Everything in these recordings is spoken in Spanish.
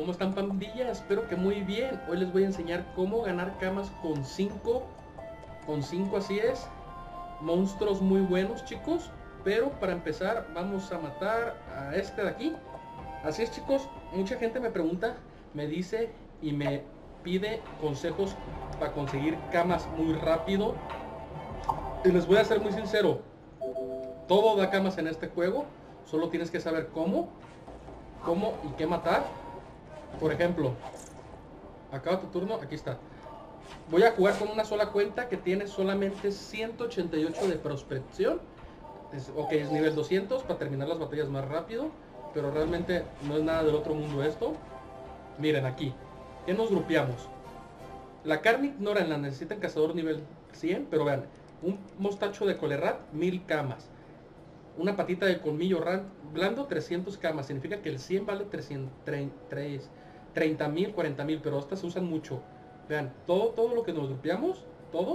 ¿Cómo están, pandilla? Espero que muy bien. Hoy les voy a enseñar cómo ganar camas con 5. Con 5 así es. Monstruos muy buenos, chicos. Pero para empezar vamos a matar a este de aquí. Así es, chicos. Mucha gente me pregunta, me dice y me pide consejos para conseguir camas muy rápido. Y les voy a ser muy sincero. Todo da camas en este juego. Solo tienes que saber cómo y qué matar. Por ejemplo, acaba tu turno, aquí está. Voy a jugar con una sola cuenta que tiene solamente 188 de prospección. Ok, es nivel 200 para terminar las batallas más rápido. Pero realmente no es nada del otro mundo esto. Miren aquí, ¿qué nos grupeamos? La carne ignora, la necesitan cazador nivel 100. Pero vean, un mostacho de colerrat, 1000 camas. Una patita de colmillo blando, 300 camas. Significa que el 100 vale 30.000, 40.000, pero estas se usan mucho. Vean, todo lo que nos grupeamos,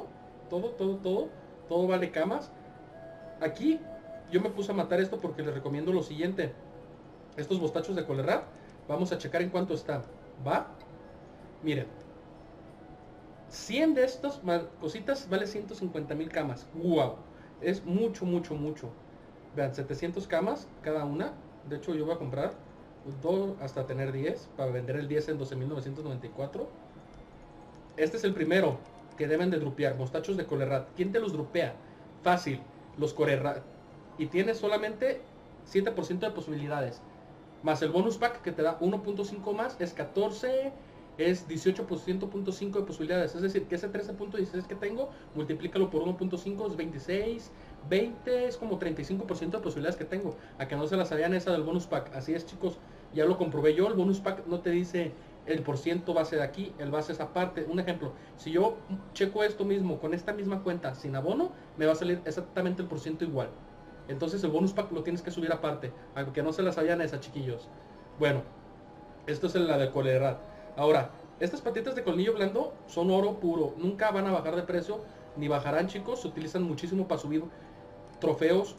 todo vale camas. Aquí yo me puse a matar esto porque les recomiendo lo siguiente. Estos mostachos de colerrat, vamos a checar en cuánto están. ¿Va? Miren. 100 de estas cositas vale 150.000 camas. ¡Wow! Es mucho. Vean, 700 camas cada una. De hecho, yo voy a comprar 2 hasta tener 10 para vender el 10 en 12.994. Este es el primero que deben de drupear, mostachos de colerrat. ¿Quién te los drupea? Fácil, los colerrat. Y tienes solamente 7% de posibilidades. Más el bonus pack que te da 1.5 más, es 14, es 18.5 de posibilidades. Es decir, que ese 13.16 que tengo, multiplícalo por 1.5, es 26, 20, es como 35% de posibilidades que tengo. A que no se las sabían esa del bonus pack. Así es, chicos, ya lo comprobé yo. El bonus pack no te dice el porciento base de aquí, el base es aparte. Un ejemplo, si yo checo esto mismo con esta misma cuenta sin abono, me va a salir exactamente el porciento igual. Entonces el bonus pack lo tienes que subir aparte, aunque no se las sabían esa, chiquillos. Bueno, esto es la de colerrat. Ahora, estas patitas de colmillo blando son oro puro. Nunca van a bajar de precio, ni bajarán, chicos. Se utilizan muchísimo para subir trofeos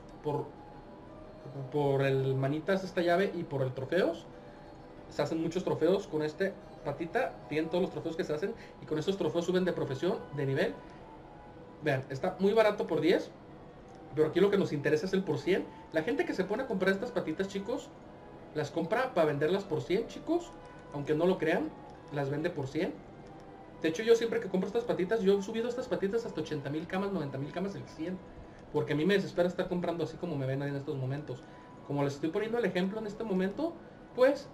por el manitas esta llave y por el trofeos. Se hacen muchos trofeos con este patita. Tienen todos los trofeos que se hacen. Y con estos trofeos suben de profesión, de nivel. Vean, está muy barato por 10. Pero aquí lo que nos interesa es el por 100. La gente que se pone a comprar estas patitas, chicos, las compra para venderlas por 100, chicos. Aunque no lo crean, las vende por 100. De hecho, yo siempre que compro estas patitas, yo he subido estas patitas hasta 80.000 camas, 90.000 camas, el 100. Porque a mí me desespera estar comprando así como me ven ahí en estos momentos. Como les estoy poniendo el ejemplo en este momento, pues,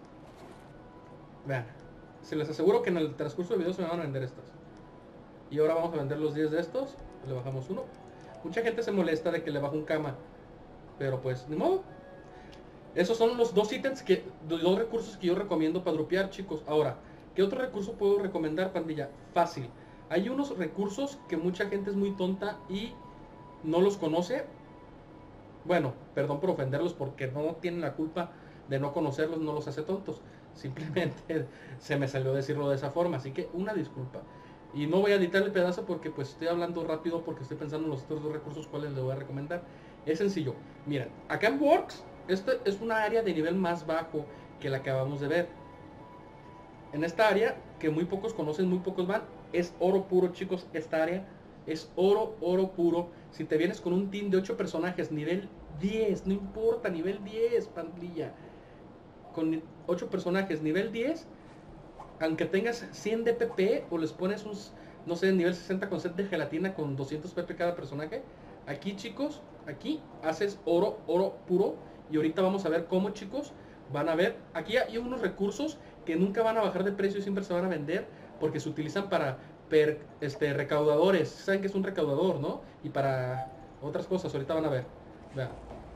vean, se les aseguro que en el transcurso del video se me van a vender estas. Y ahora vamos a vender los 10 de estos. Le bajamos uno. Mucha gente se molesta de que le bajo un cama, pero pues, ni modo. Esos son los dos ítems dos recursos que yo recomiendo para dropear, chicos. Ahora, ¿qué otro recurso puedo recomendar, pandilla? Fácil. Hay unos recursos que mucha gente es muy tonta y no los conoce. Bueno, perdón por ofenderlos porque no tienen la culpa de no conocerlos, no los hace tontos. Simplemente se me salió decirlo de esa forma, así que una disculpa. Y no voy a editar el pedazo porque pues estoy hablando rápido porque estoy pensando en los otros dos recursos cuales les voy a recomendar. Es sencillo. Miren, acá en Works, esta es una área de nivel más bajo que la que acabamos de ver. En esta área, que muy pocos conocen, muy pocos van, es oro puro, chicos. Esta área es oro puro. Si te vienes con un team de 8 personajes, nivel 10, no importa, nivel 10, pandilla. Con 8 personajes, nivel 10, aunque tengas 100 de PP o les pones un, no sé, nivel 60 con set de gelatina con 200 PP cada personaje, aquí, chicos, aquí haces oro puro. Y ahorita vamos a ver cómo, chicos, van a ver. Aquí hay unos recursos que nunca van a bajar de precio y siempre se van a vender porque se utilizan para recaudadores. Saben que es un recaudador, ¿no? Y para otras cosas, ahorita van a ver. Vean.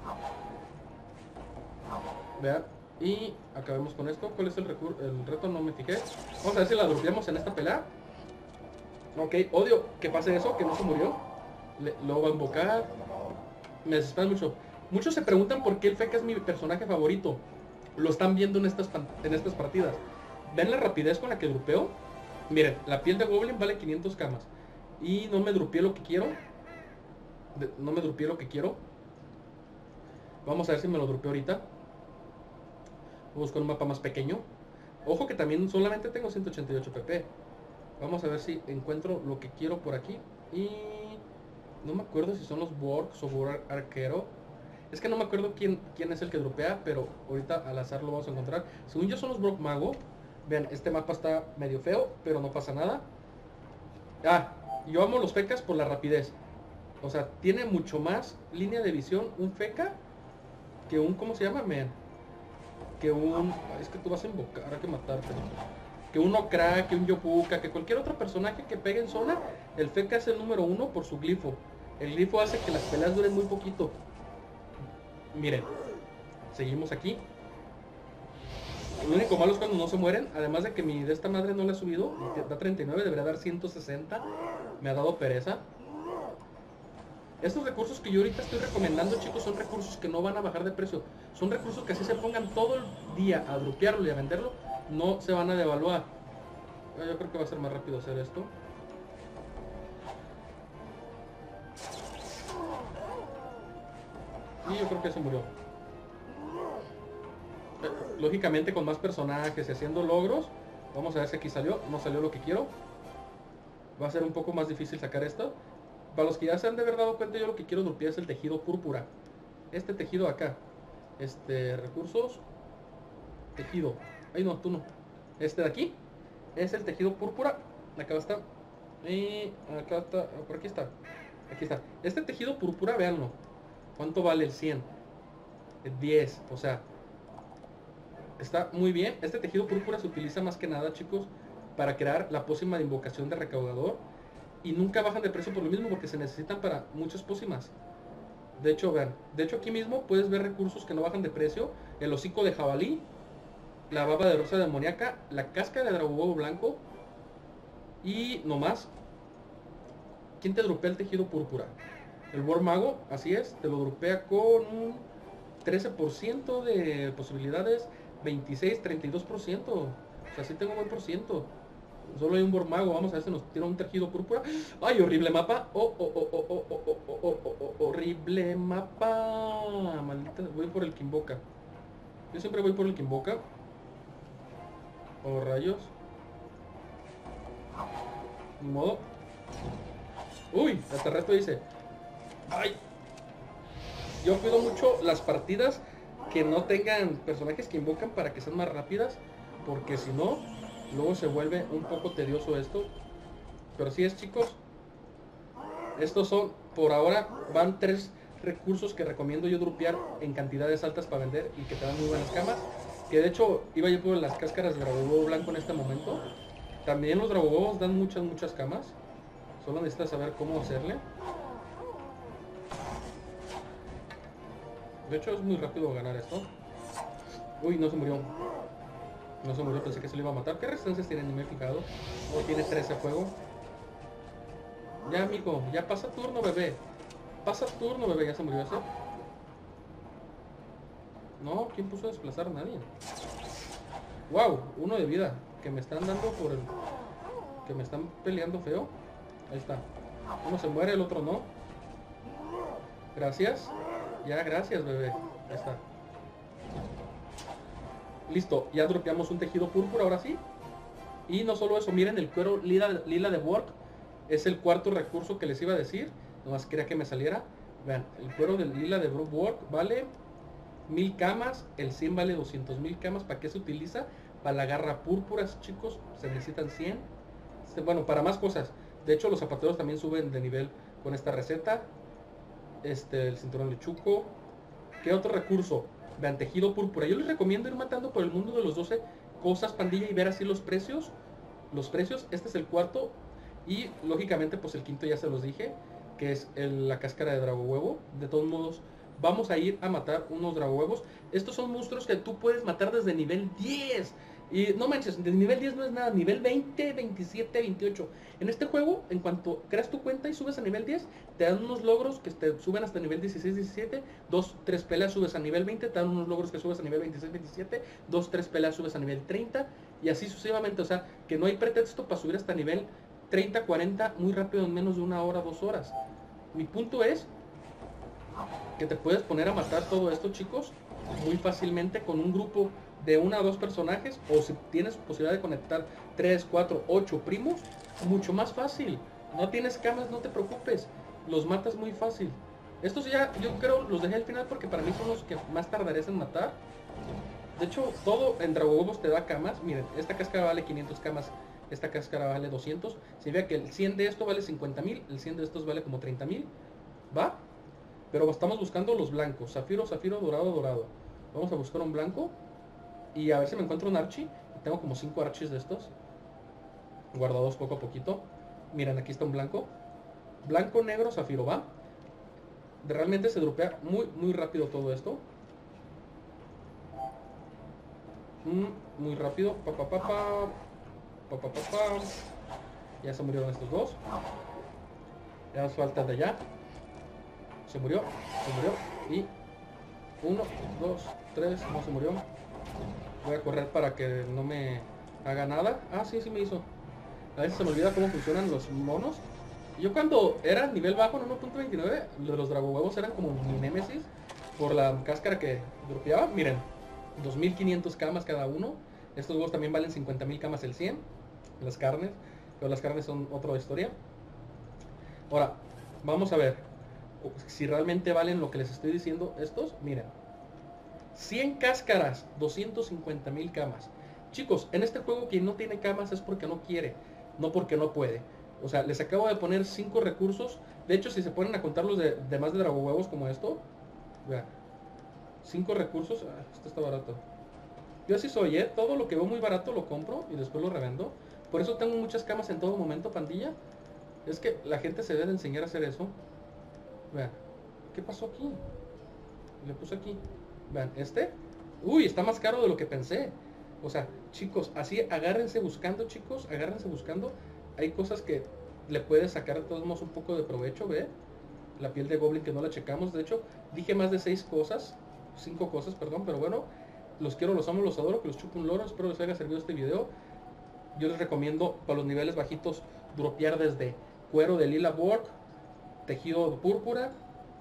Vean. Y acabemos con esto. ¿Cuál es el reto? No me fijé. Vamos a ver si la dropeamos en esta pelea. Ok, odio que pase eso, que no se murió. Lo va a invocar. Me desespera mucho. Muchos se preguntan por qué el Feca es mi personaje favorito. Lo están viendo en estas partidas. ¿Ven la rapidez con la que dropeo? Miren, la piel de Goblin vale 500 camas. Y no me dropeé lo que quiero. Vamos a ver si me lo dropeo ahorita. Voy a buscar un mapa más pequeño. Ojo que también solamente tengo 188 pp. Vamos a ver si encuentro lo que quiero por aquí. Y no me acuerdo si son los Borgs o Borg Arquero. Es que no me acuerdo quién es el que dropea, pero ahorita al azar lo vamos a encontrar. Según yo son los Borg Mago. Vean, este mapa está medio feo, pero no pasa nada. Ah, yo amo los fecas por la rapidez. O sea, tiene mucho más línea de visión un feca que un, ¿cómo se llama? Man. Que un... Es que tú vas a invocar, hay que matarte. Que un Okra, que un Yopuka, que cualquier otro personaje que pegue en zona, el feca es el número 1 por su glifo. El glifo hace que las peleas duren muy poquito. Miren, seguimos aquí. Lo único malo es cuando no se mueren. Además de que mi de esta madre no le ha subido. Da 39, debería dar 160. Me ha dado pereza. Estos recursos que yo ahorita estoy recomendando, chicos, son recursos que no van a bajar de precio. Son recursos que así se pongan todo el día a drupearlo y a venderlo, no se van a devaluar. Yo creo que va a ser más rápido hacer esto. Y yo creo que se murió. Lógicamente con más personajes y haciendo logros. Vamos a ver si aquí salió. No salió lo que quiero. Va a ser un poco más difícil sacar esto. Para los que ya se han de haber dado cuenta, yo lo que quiero drupear es el tejido púrpura. Este tejido acá. Recursos. Tejido. Ay no, tú no. Este de aquí. Es el tejido púrpura. Acá está. Y acá está. Por aquí está. Aquí está. Este tejido púrpura, véanlo. ¿Cuánto vale el 100? El 10. O sea, está muy bien. Este tejido púrpura se utiliza más que nada, chicos, para crear la pócima de invocación de recaudador. Y nunca bajan de precio por lo mismo, porque se necesitan para muchas pócimas. De hecho, vean. De hecho, aquí mismo puedes ver recursos que no bajan de precio. El hocico de jabalí. La baba de rosa demoníaca. La cáscara de dragón huevo blanco. Y no más. ¿Quién te dropea el tejido púrpura? El War Mago, así es. Te lo dropea con un 13% de posibilidades. 26, 32%. O sea, sí tengo buen por ciento. Solo hay un War Mago. Vamos a ver si nos tira un tejido púrpura. ¡Ay, horrible mapa! Horrible mapa. Maldita, voy por el que invoca. Yo siempre voy por el que invoca. Oh, rayos. Ni modo. Uy, hasta rato dice. ¡Ay! Yo cuido mucho las partidas que no tengan personajes que invocan para que sean más rápidas. Porque si no, luego se vuelve un poco tedioso esto. Pero sí es, chicos. Estos son, por ahora, van 3 recursos que recomiendo yo drupear en cantidades altas para vender y que te dan muy buenas camas. Que de hecho, iba yo por las cáscaras de dragón blanco en este momento. También los dragohuevos dan muchas camas. Solo necesitas saber cómo hacerle. De hecho, es muy rápido ganar esto. Uy, no se murió. No se murió, pensé que se lo iba a matar. ¿Qué resistencias tiene? Ni me he fijado. O tiene 13 a fuego. Ya, amigo, ya pasa turno, bebé. Pasa turno, bebé. Ya se murió ese. No, ¿quién puso a desplazar? Nadie. Wow, 1 de vida. Que me están dando por el... Que me están peleando feo. Ahí está. Uno se muere, el otro no. Gracias. Ya, gracias, bebé. Ahí está. Listo, ya dropeamos un tejido púrpura, ahora sí. Y no solo eso, miren el cuero lila de Borg. Es el cuarto recurso que les iba a decir. Nomás quería que me saliera. Vean, el cuero del lila de Borg vale 1000 camas. El 100 vale 200.000 camas. ¿Para qué se utiliza? Para la garra púrpura, chicos. Se necesitan 100. Bueno, para más cosas. De hecho, los zapateros también suben de nivel con esta receta. El cinturón de Chuco. ¿Qué otro recurso? Vean, tejido púrpura. Yo les recomiendo ir matando por el mundo de los 12 cosas, pandilla, y ver así los precios. Este es el cuarto. Y lógicamente, pues el quinto ya se los dije, que es la cáscara de dragón huevo. De todos modos, vamos a ir a matar unos dragón huevos. Estos son monstruos que tú puedes matar desde nivel 10. Y no manches, de nivel 10 no es nada, nivel 20, 27, 28. En este juego, en cuanto creas tu cuenta y subes a nivel 10, te dan unos logros que te suben hasta nivel 16, 17. 2, 3 peleas subes a nivel 20, te dan unos logros que subes a nivel 26, 27. 2, 3 peleas subes a nivel 30. Y así sucesivamente, o sea, que no hay pretexto para subir hasta nivel 30, 40 muy rápido, en menos de 1 hora, 2 horas. Mi punto es que te puedes poner a matar todo esto, chicos, muy fácilmente con un grupo de 1 a 2 personajes, o si tienes posibilidad de conectar 3, 4, 8 primos, mucho más fácil. No tienes camas, no te preocupes, los matas muy fácil. Estos ya, yo creo, los dejé al final porque para mí son los que más tardarías en matar. De hecho, todo en Dragohuevos te da camas. Miren, esta cáscara vale 500 camas, esta cáscara vale 200. Significa que el 100 de esto vale 50,000, el 100 de estos vale como 30,000. ¿Va? Pero estamos buscando los blancos, zafiro, zafiro, dorado, dorado. Vamos a buscar un blanco y a ver si me encuentro un archi. Tengo como 5 archis de estos guardados poco a poquito. Miren, aquí está un blanco. Blanco, negro, zafiro, ¿va? Realmente se dropea muy rápido todo esto. Muy rápido. Ya se murieron estos dos. Ya nos falta de allá. Se murió. Y 1, 2, 3. No se murió. Voy a correr para que no me haga nada. Ah, sí me hizo. A veces se me olvida cómo funcionan los monos. Yo cuando era nivel bajo en 1.29, los dragohuevos eran como mi némesis por la cáscara que dropeaba. Miren, 2500 camas cada uno. Estos huevos también valen 50,000 camas el 100. Las carnes, pero las carnes son otra historia. Ahora, vamos a ver si realmente valen lo que les estoy diciendo estos. Miren, 100 cáscaras, 250,000 camas. Chicos, en este juego quien no tiene camas es porque no quiere, no porque no puede. O sea, les acabo de poner 5 recursos. De hecho, si se ponen a contar los de más de dragohuevos como esto, vean, 5 recursos. Esto está barato. Yo así soy, todo lo que veo muy barato lo compro y después lo revendo. Por eso tengo muchas camas en todo momento, pandilla. Es que la gente se debe de enseñar a hacer eso. Vean, ¿qué pasó aquí? Le puse aquí. Vean, uy, está más caro de lo que pensé. O sea, chicos, así agárrense buscando, chicos, agárrense buscando. Hay cosas que le puedes sacar de todos modos un poco de provecho, ¿ve? La piel de goblin que no la checamos. De hecho, dije más de 5 cosas, perdón, pero bueno, los quiero, los amo, los adoro, que los chupo un loro. Espero les haya servido este video. Yo les recomiendo para los niveles bajitos dropear desde cuero de lila borg, tejido púrpura.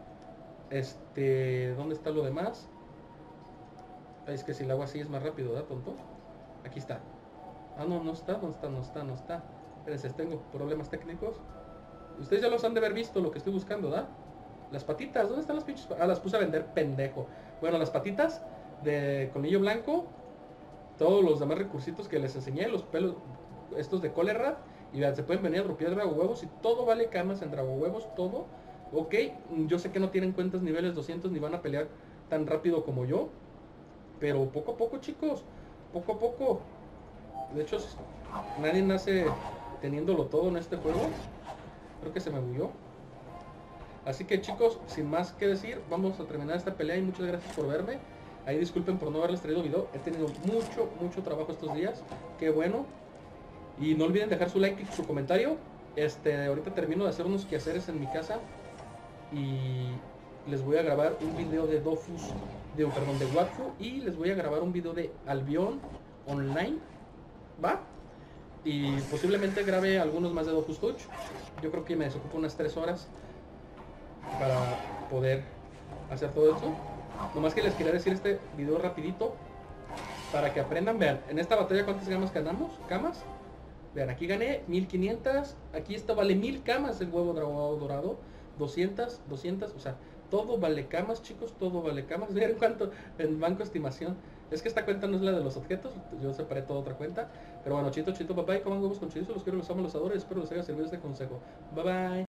¿Dónde está lo demás? Es que si lo hago así es más rápido, ¿verdad, tonto? Aquí está. Ah, no está. Espérense, tengo problemas técnicos. Ustedes ya los han de haber visto lo que estoy buscando, ¿verdad? Las patitas, ¿dónde están las pinches? Ah, las puse a vender, pendejo. Bueno, las patitas de colmillo blanco, todos los demás recursitos que les enseñé, los pelos, estos de cólera, y vean, se pueden venir a dropear dragohuevos y todo vale camas en dragohuevos, todo. Ok, yo sé que no tienen cuentas niveles 200 ni van a pelear tan rápido como yo, pero poco a poco, chicos, poco a poco. De hecho, nadie nace teniéndolo todo en este juego. Creo que se me bugueó. Así que, chicos, sin más que decir, vamos a terminar esta pelea y muchas gracias por verme. Ahí disculpen por no haberles traído video. He tenido mucho trabajo estos días. Qué bueno. Y no olviden dejar su like y su comentario. Ahorita termino de hacer unos quehaceres en mi casa y les voy a grabar un video de Dofus, de Wakfu, y les voy a grabar un video de Albion online, ¿va? Y posiblemente grabe algunos más de Dofus Touch. Yo creo que me desocupo unas 3 horas para poder hacer todo esto. Nomás que les quería decir este video rapidito para que aprendan. Vean, en esta batalla cuántas camas ganamos, camas. Vean, aquí gané 1500. Aquí esto vale 1000 camas el huevo dorado. 200, o sea, todo vale camas, chicos, todo vale camas. Vean cuánto en banco estimación. Es que esta cuenta no es la de los objetos, yo separé toda otra cuenta. Pero bueno, chito, papá, y coman huevos con chorizo. Los quiero, los amo, los adoro y espero les haya servido este consejo. Bye bye.